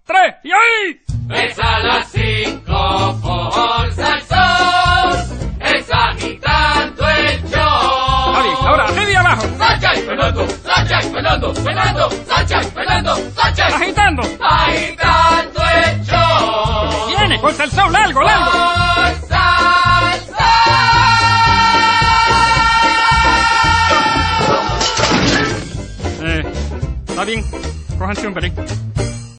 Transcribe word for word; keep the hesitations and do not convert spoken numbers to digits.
tres, y ahí. Es a las cinco por Salsón, es agitando el show. Está bien, ahora arriba y abajo. Sacha y Fernando, Sacha y Fernando, Fernando, Sacha y Fernando, Sacha y... Agitando. Agitando el show. Viene, con Salsón, largo, largo. Por Salsón. Eh, está bien, cójanse un pelín.